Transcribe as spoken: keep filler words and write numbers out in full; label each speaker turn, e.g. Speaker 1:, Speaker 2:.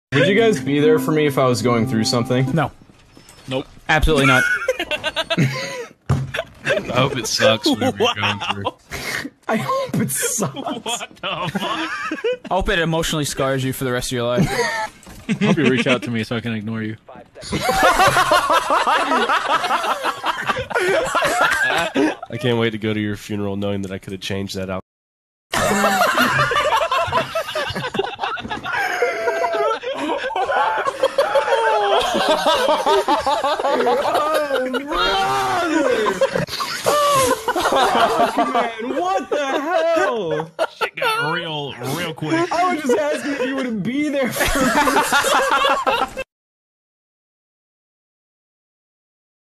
Speaker 1: Would you guys be there for me if I was going through something?
Speaker 2: No.
Speaker 3: Nope.
Speaker 2: Absolutely not.
Speaker 3: I hope it sucks whatever
Speaker 4: Wow.
Speaker 3: you're going through.
Speaker 1: I hope it sucks.
Speaker 4: What the fuck?
Speaker 2: I hope it emotionally scars you for the rest of your life.
Speaker 3: I hope you reach out to me so I can ignore you.
Speaker 5: I can't wait to go to your funeral knowing that I could have changed that out.
Speaker 1: Man, what the hell?
Speaker 4: Shit got real, real quick.
Speaker 1: I was just asking if you would be there for me.